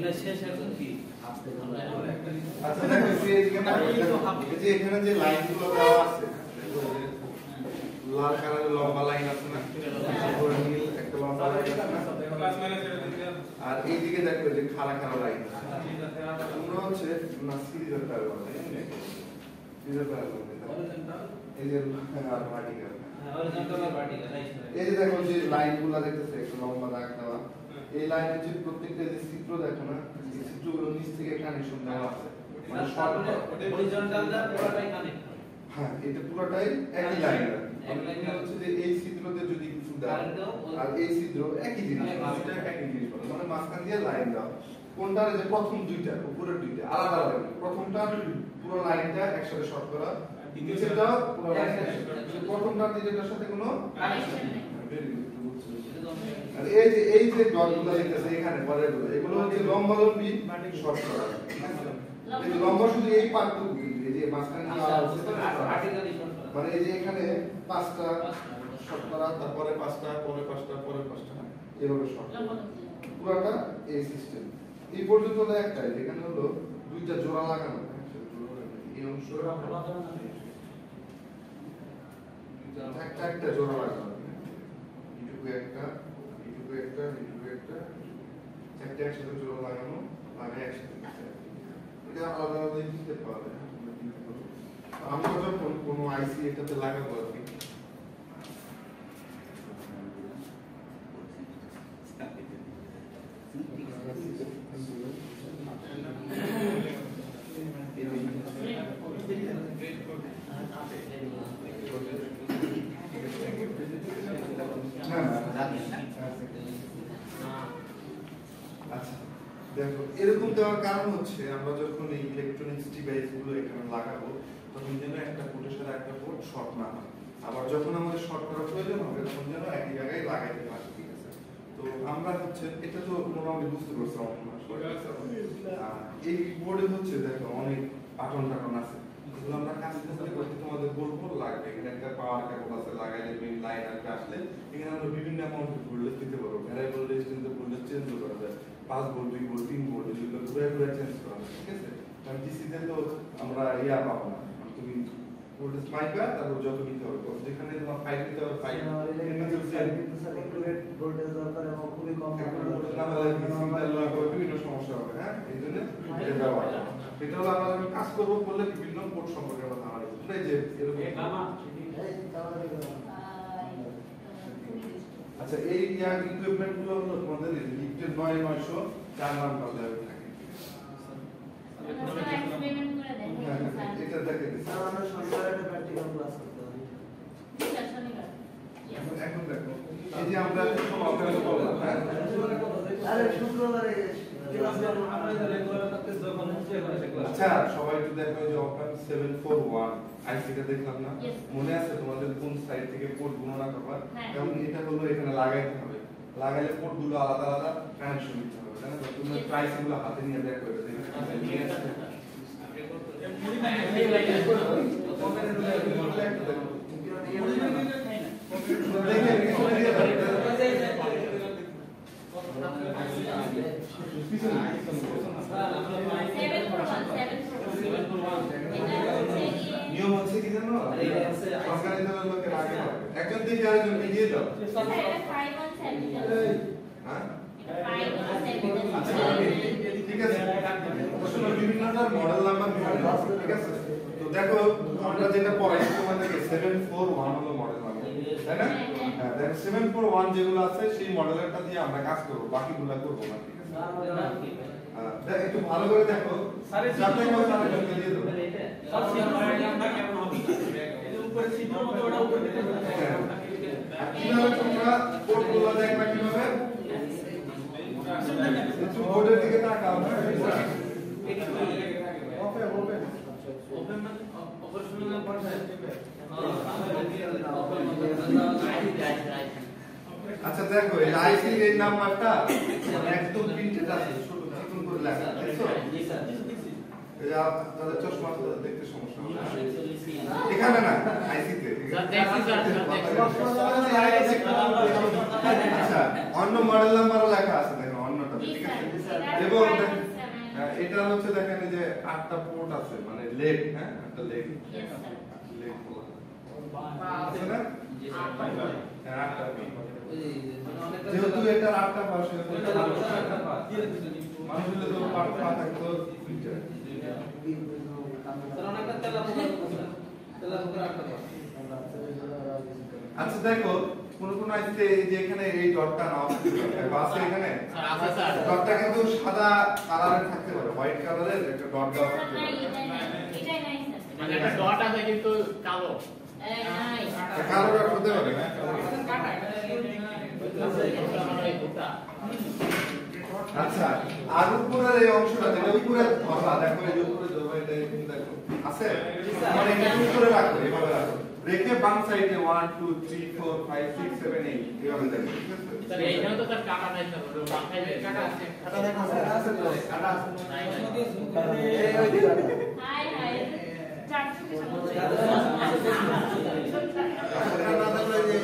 এটা শেষ এখন কি আচ্ছা দেখো এই যে এখানে যে লাইনগুলো দেওয়া আছে লাল কালারের লম্বা লাইন আছে না নীল একটা লম্বা লাইন আছে না আর এইদিকে দেখো যে খাড়া খাড়া লাইন তোমরা হচ্ছে না সিরিজের প্যারালাল সিরিজের প্যারালাল এই যে ভার্টিক্যাল এই যে দেখো যে লাইনগুলো দেখতেছে একটু লম্বা দাগ দেওয়া এই লাইনের যে প্রত্যেকটা যে চিত্র দেখো না এই চিত্রগুলো নিচ থেকে কানেকশন দেওয়া আছে মানে শর্ট হরিজন্টাল দা পুরোটাই কানেক্ট হ্যাঁ এটা পুরোটাই একই লাইন মানে হচ্ছে যে এই চিত্রতে যদি কিছু দাও আর এই চিত্র একই জিনিস এটা একই জিনিস মানে মাঝখান দিয়ে লাইন দাও কোনটার যে প্রথম দুইটা উপরের দুইটা আলাদা আলাদা প্রথমটা পুরো লাইনটা একসাথে শর্ট করা নিচেরটা পুরো লাইন প্রথমটার দ্বিতীয়টার সাথে কোনো কানেকশন নেই আর এই যে ডটগুলো দেখতেছে এখানে পরেরগুলো এগুলো হচ্ছে লম্বা লম্বি শর্ট করা এই যে লম্বা শুধু এই পার্টটুকু এই যে মাঝখানে মানে এই যে এখানে পাঁচটা শর্ট করা তারপরে পাঁচটা পরে পাঁচটা পরে পাঁচটা এভাবে শর্ট পুরোটা এই সিস্টেম এই পর্যন্ত একটাই এখানে হলো দুইটা জোড়া লাগানো এই অংশ একটা জোড়া লাগানো এইটুকু একটা চারটে একসাথে জোড়া লাগানো লাগে একসাথে এটা আলাদা আলাদা দিতে পারবে আমরা যখন কোনো আইসি এটাতে লাগাবো আর কি আচ্ছা দেখো এরকম দেওয়ার কারণ হচ্ছে আমরা যখন এই ইলেকট্রনিক্স ডিভাইস গুলো এখানে লাগাবো তখন যেন একটা পোর্টের সাথে একটা পোর্ট শর্ট না হয় আবার যখন আমাদের শর্ট করার প্রয়োজন হবে তখন যেন একই জায়গায় লাগাইতে পারি ঠিক আছে তো আমরা হচ্ছে এটা তো মোটামুটি বুঝতে পারছি এই বোর্ডে হচ্ছে দেখো অনেক বাটন আছে এগুলো আমরা কাজ করতে তোমাদের বলবো লাগবে এখানে একটা পাওয়ার কেবল আছে লাগাইলে মেইন লাইন আসলে এখানে আমরা বিভিন্ন অ্যামাউন্ট ভোল্টেজ দিতে পারবো ভ্যারিয়েবল রেজিস্ট্যান্স ভোল্টেজ চেঞ্জ করা যায় 5 ভোল্ট 2 ভোল্ট 3 ভোল্ট এগুলো ঘুরে চেঞ্জ করা যায় ঠিক আছে কারণ ডিসিতে তো আমরা ইয়া পাবো না তুমি ভোল্টেজ পাইবা তারপর যত নিতে হবে যেখানে তোমার 5 নিতে হবে 5 কিন্তু স্যার একুরেট ভোল্টেজ দরকার এবং খুবই কম ভোল্টেজ না হলে সিগন্যাল লাগবে বিভিন্ন সমস্যা হবে হ্যাঁ এইজন্য এটা ব্যবহার এটা হলো আমরা যখন কাজ করব বললে বিভিন্ন পোর্ট সম্পর্কে কথা আমরা বলবো এই যে এরকম আচ্ছা এই ইয়ার ইকুইপমেন্ট গুলো হলো তোমাদের লিফটের 9900 4 নাম্বার লেভেল থাকে এক্সপেরিমেন্ট করে দেখেন এটা দেখে স্যার আমরা শনিবার একটা প্র্যাকটিক্যাল ক্লাস করতে হবে শনিবার এখন দেখো এই যে আমরা সমাপন করলাম হ্যাঁ আরে শুক্রবারে আচ্ছা সবাই একটু দেখো যে অপশন 741 আইসিটা দেখলাম না মনে আছে তোমাদের কোন সাইড থেকে পোর্ট গণনা করবা এবং এটা হলো এখানে লাগাইতে হবে লাগাইলে পোর্ট গুলো আলাদা আলাদা কানেকশন দিতে হবে তাই না তুমি প্রাইস গুলো হাতে নিয়ে দেখো নিয়ম হচ্ছে কি জানো অর্গানাইজার লোকের আগে একজন দেখে আরেকজন এগিয়ে যাও হ্যাঁ ঠিক আছে আসলে বিভিন্নটার মডেল নাম্বার ঠিক আছে তো দেখো আমরা যেটা পড়াই তোমাদেরকে 741 হলো মডেল নাম্বার তাই না হ্যাঁ দেখো 741 যেগুলো আছে সেই মডেলটা দিয়ে আমরা কাজ করব বাকিগুলো করব না ঠিক আছে দেখ একটু ভালো করে দেখো স্যার যাতে করে তাহলে জলদি দিয়ে দাও স্যার সিস্টেমটা কেমন হবে এই উপরে চিত্র মতো ওটা উপরে দিতে হবে কিভাবে তোমরা কোডগুলো দেখবা কিভাবে একটু বোর্ডের দিকে তাকাও ওপেন মানে অপারেশনাল পড়ায় আচ্ছা দেখো এই আইসি এর নাম্বারটা একদম প্রিন্টেড আছে ছোট চিকন করে লেখা দেখছো জি স্যার এটা তাদের চশমা দেখতে সমস্যা হবে এখানে না আইসি তে আচ্ছা অন্য মডেল নাম্বারও লেখা আছে দেখো অন্যটা ঠিক আছে এবং এটা হচ্ছে দেখেন যে 8টা পোর্ট আছে মানে লেগ, হ্যাঁ একটা লেগ লেগ আছে না? হ্যাঁ 8টা। যেহেতু এটা 8টা ভাষা মানুষ হলে তো পাঠা থাকতো দুইটা। আচ্ছা দেখো কোন কোন আইতে যে এখানে এই ডটটা নাও আছে এখানে ডটটা কিন্তু সাদা কালারের থাকতে পারে, হোয়াইট কালারের একটা ডট দেওয়া থাকতে পারে। এটাই নাই স্যার, মানে একটা ডট আছে কিন্তু কালো নাই কালো ডট হতে পারে না? আচ্ছা আর উপরের এই অংশটা যেটা উপরে ধরা দেখো এই উপরে ধরা এটা কিন্তু দেখো আছে মানে এটা উপরে রাখো এভাবে রাখো রেখে বাম সাইডে 1 2 3 4 5 6 7 8 এভাবে দেখো ঠিক আছে স্যার এইখানে তো তার কাটা নাই স্যার ওর মাথায় কাটা আছে আছে তো কাটা আছে নাই এই ওই দিকে হাই হাই 400 কি সমস্যা না দেখলে যে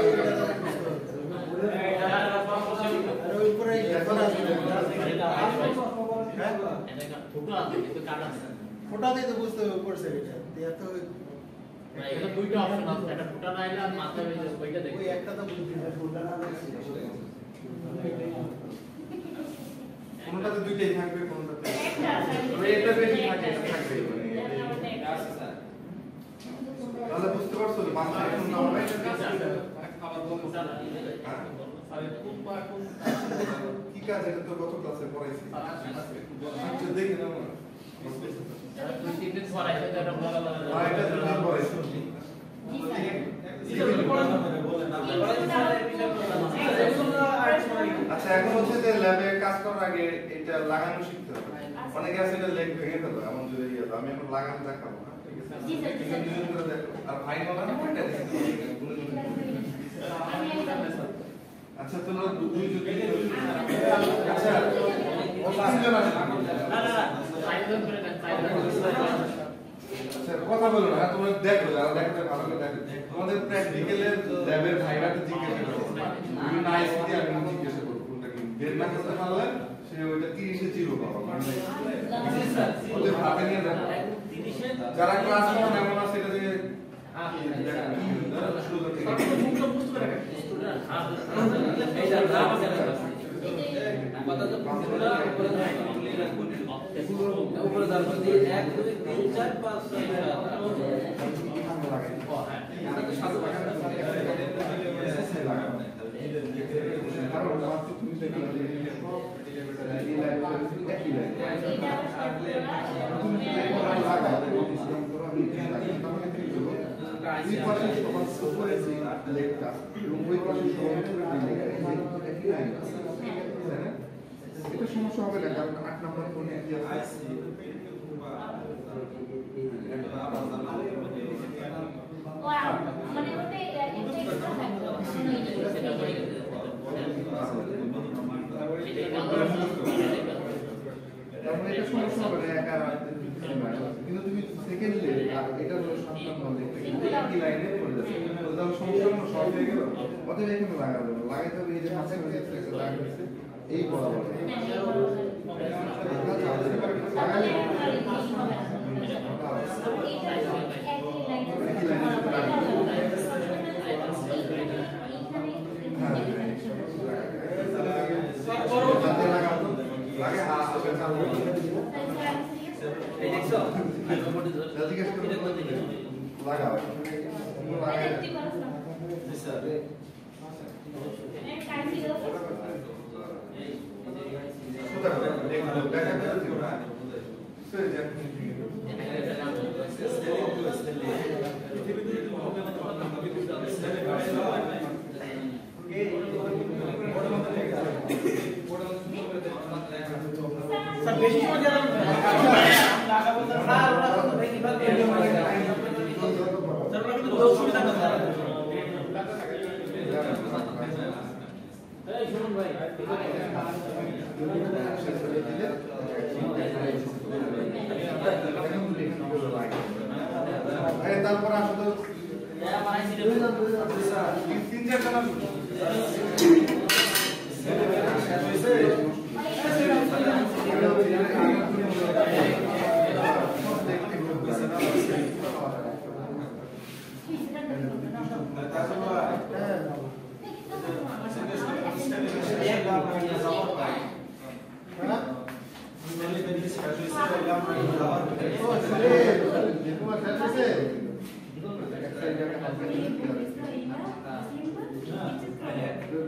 উপরে এখন আছে হ্যাঁ ফটো আছে কিন্তু কাটা আছে ফোটাতে তো বুঝতে পড়ছে এটা দিয়া তো না এখানে দুইটা অপশন আছে, একটা ফটো নাইলে আর মাথায় ওইটা দেখো ওই একটা তো বুঝতে ফুলটা না দেখছি কোনটাতে দুইটাই থাকবে কোনটাতে একটা আছে এটা বেশি থাকে এটা থাকবে তাহলে বুঝতে পারছো বাম সাইডে কোনটা হবে কি কাজ এটা তো গত ক্লাসে পড়াইছি আচ্ছা দেখে নাও না দুই তিন দিন পর আইছে তো এটা বলা আর এটা তো দিন পড়াইছি আচ্ছা এখন হচ্ছে যে ল্যাবে কাজ করার আগে এটা লাগানো শিখতে হবে। অনেকে আছে এটা লেগ ভেঙে ফেলে এমন যদি ইয়ে আমি এখন লাগানো দেখাবো না ঠিক আছে জি স্যার জি স্যার দেখো আর ফাইন হবে না কোনটা আচ্ছা তোমরা দুই যদি আচ্ছা ও তিনজন আছে না না সাইজন করে দেন সাইজন আচ্ছা কথা বলো না তোমরা দেখো যারা দেখতে ভালো করে দেখো তোমাদের প্র্যাকটিক্যালের ল্যাবের ভাইবাতে জিজ্ঞাসা করো তুমি না এসে আমি জিজ্ঞাসা করব কোনটা কি বের না করতে পারলে সে ওইটা 30 এ জিরো পাবে মানে ওদের ভাবে নিয়ে দেখো যারা ক্লাস করে এমন আছে এটা যে শুরু থেকে উপরে দরকার দিয়ে 1 2 3 4 5 6 এটা সমস্যা হবে না কারণ 8 নম্বর কোণে কি আছে ওয়াও মানে ওতে একটা এক্সট্রা থাকলো তারপরে এটা সমস্যা হবে না একা কিন্তু তুমি সেকেন্ডলি আর এটা হলো সন্তান বলে কি লাইনে পড়ে যাচ্ছে তাহলে সমস্যা হলো শর্ট হয়ে গেল অতএব এখানে লাগাবে লাগাইতে হবে এই যে মাঝে মাঝে একটা দাগ আছে এই বরাবর লাগে আসবে চালু এই দেখছো জিজ্ঞেস করে লাগাও লাগাই জি স্যার বেশি সময় দেওয়া লাগাবো স্যার ওরা তো দেখি বা অসুবিধা না এই শুনুন ভাই তারপর আসলে তিন চারটা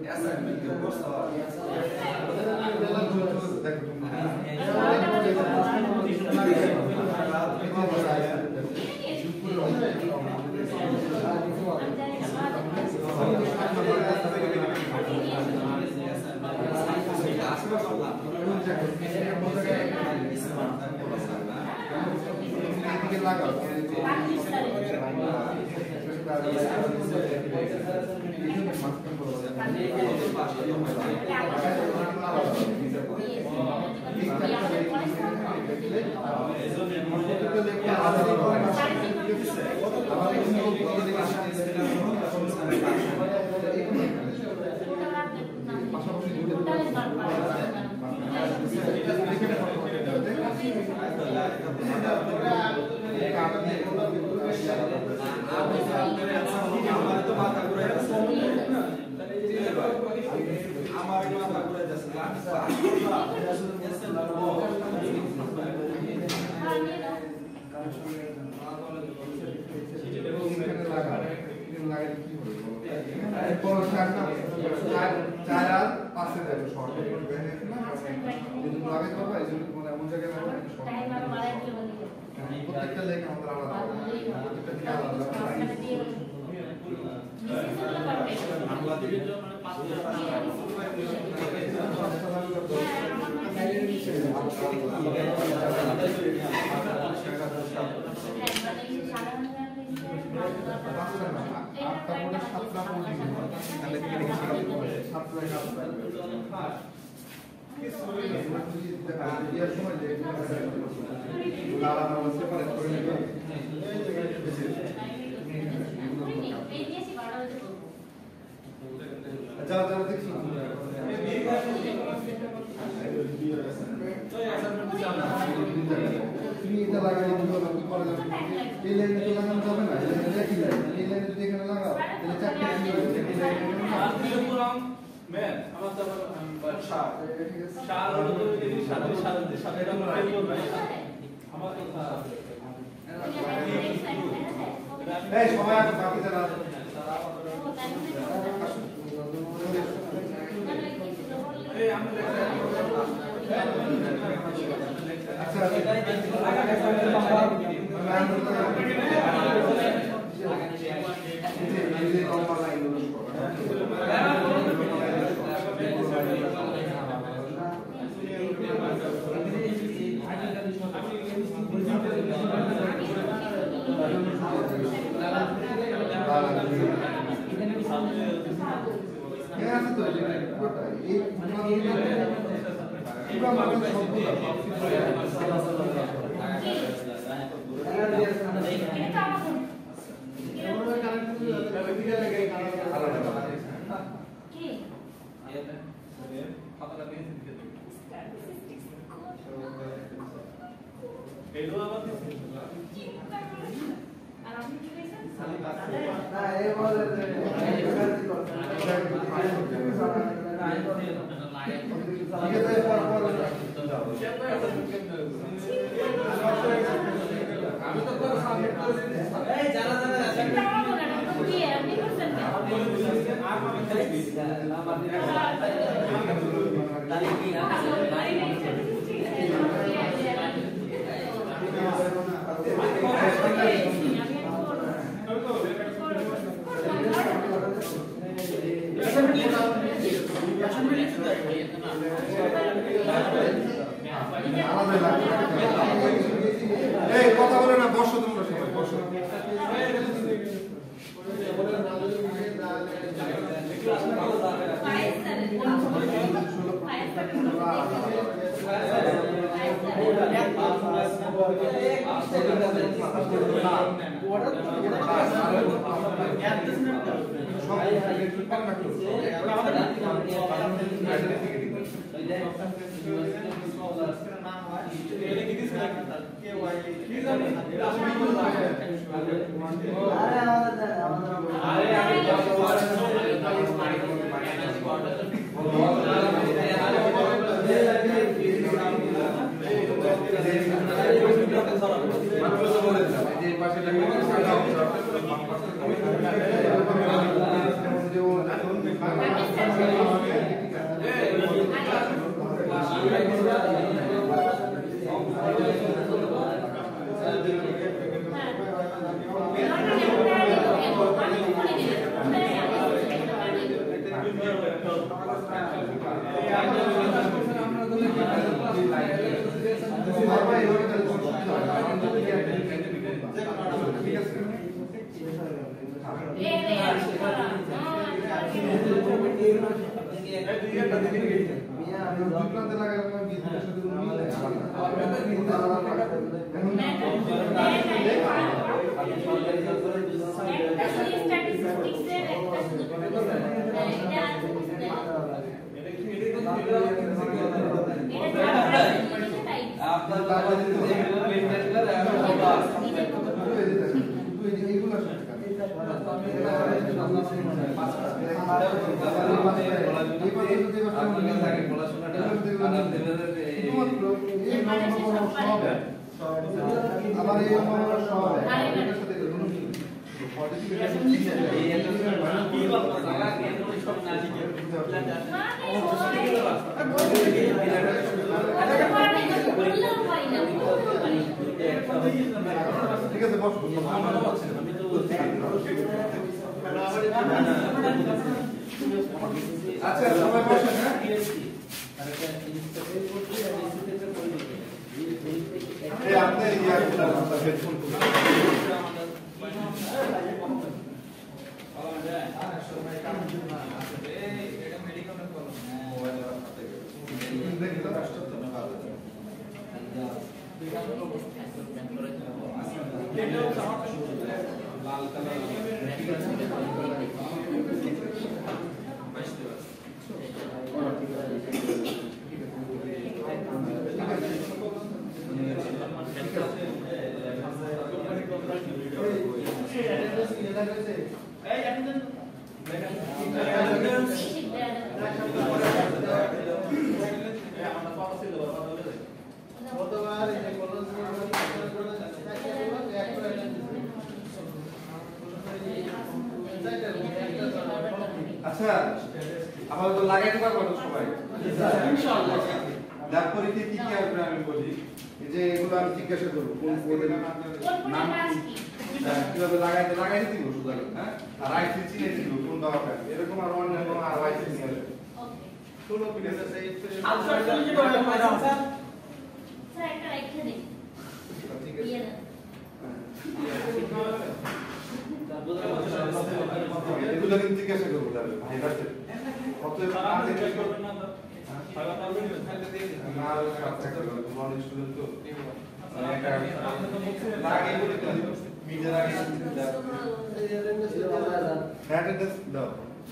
Pakistan আচ্ছা সবাই বসেন হ্যাঁ এই আপনি ইয়ারফোন আপনার হেডফোন আচ্ছা আমরা তো লাগাইতে পারবো তো সবাই ইনশাআল্লাহ যার পরীক্ষা কি কি আসবে আমি বলি এই যে এগুলো আমি জিজ্ঞাসা করব কোন কোডের নাম কি কিভাবে লাগাইতে দিব শুধু হ্যাঁ আর আইসি চিনে দিব কোন দরকার এরকম আর অন্যান্য আর আইসি নিয়ে আসবে ওকে শুনো প্লিজ আচ্ছা কি বলেন স্যার স্যার একটা রাইখে দেন ঠিক আছে এগুলো কিন্তু জিজ্ঞাসা করবো তাহলে ভাই রাখতে কত আগে করবেন না তো ভালো পারবেন তাহলে দিয়ে দিন না আর কাছে করবেন তোমার স্টুডেন্ট তো একটা লাগে বলে তো মিটার আগে অ্যাটেন্ডেন্স দাও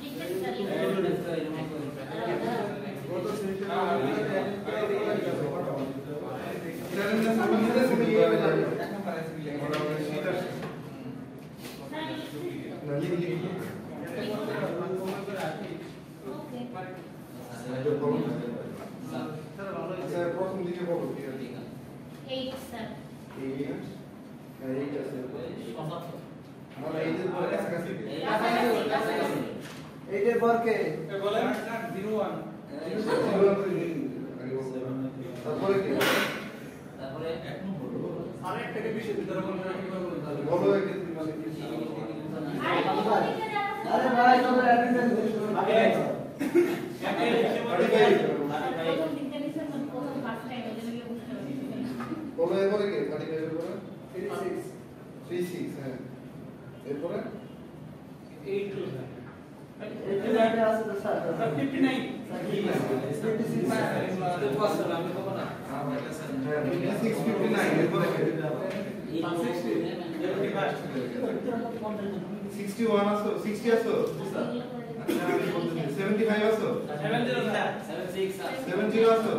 কত সেন্টার অ্যাটেন্ডেন্স আমি নিতে কিভাবে যাবে এখন পারেছি সেটা প্রথম দিকে বলো 8 স্যার 8 আছে আমরা 8 এর পরে কাছাকাছি 8 এর পর কে বলেন 01 তারপরে কি তারপরে এক নম্বর আরেক থেকে বিষয় ভিতরে কোন কি বলবো তাহলে বলো একে তুমি মানে কি আরে ভাই তোমার অ্যাটেন্ডেন্স আগে প্রথম দিনটা নিছেন প্রথম ফার্স্ট টাইম এর জন্য বুঝতে পারছি বলো এরপরে কি 35 এর পরে 36 হ্যাঁ এরপরে 82 এইটা আছে তো স্যার 59 আমি কব না 59 এরপরে কি 61 আসো 60 আসো 75 আসো 70 আসো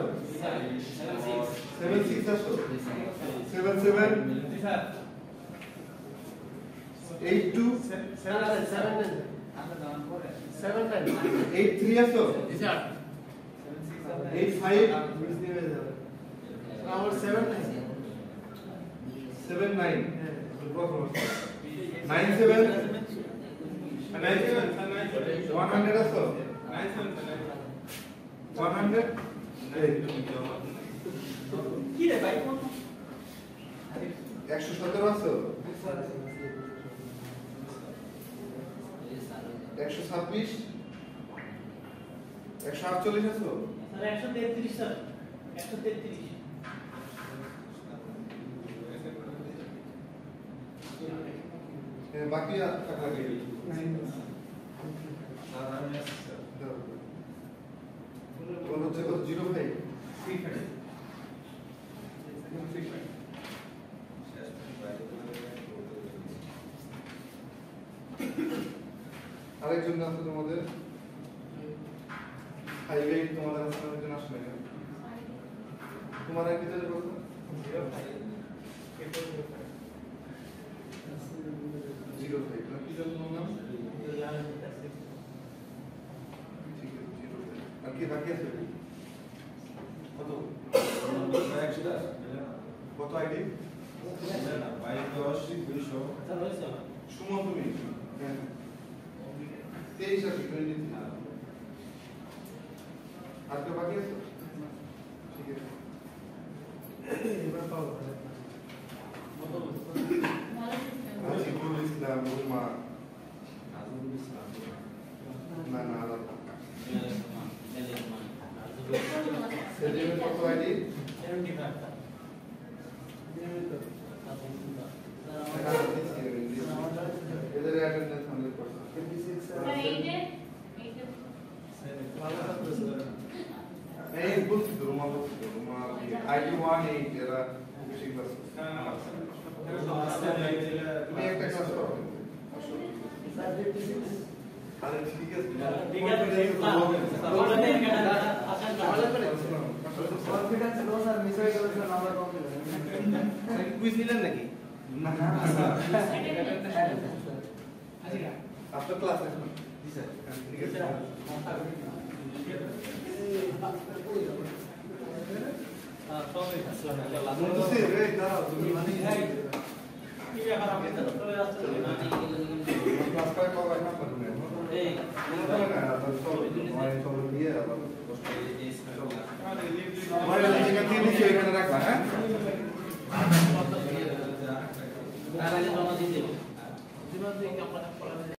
76 আসো 77 82 83 আসো 85 আমার 7 79 97 100 আসো 100 কি রে ভাই 117 আসো 126 148 আছে তো? স্যার 133 স্যার 133 বাকি টাকা লাগে কোন হচ্ছে কত 05 আরেকজন আছে তোমাদের হাইওয়ে তোমাদের আছে একজন আসলে তোমার কি তাহলে বলতো 05 না কি জানো নাম ঠিক আছে 05 আর কি বাকি আছে কত কত আইডি সুমন তুমি হ্যাঁ 23 আছে 23 আর তো বাকি আছে ঠিক আছে এবার পাবো আজিকুল ইসলাম রুমা না না সেলিমের কত আইডি 75 এদের অ্যাটেন্ডেন্স 100% স্যার এই বলছি তো রুমা আইডি 18 এরা বেশি ক্লাস তুমি একটা ক্লাস করো আরে ঠিক আছে কনফিডেন্স লো স্যার মিস হয়ে গেল স্যার নাম্বার কম দিলেন কুইজ নিলেন নাকি না আপনার ক্লাস আছে জি স্যার ঠিক আছে বুঝছি রে দাও তুমি মানে কি ব্যাপার আপনি তো চলে আসছেন ক্লাস করে কবে না করবে এই না আপনার সব মানে সব দিয়ে আবার মানে যেখানে দিয়ে দিছি ওখানে রাখবা হ্যাঁ আর আগে জমা দিতে হবে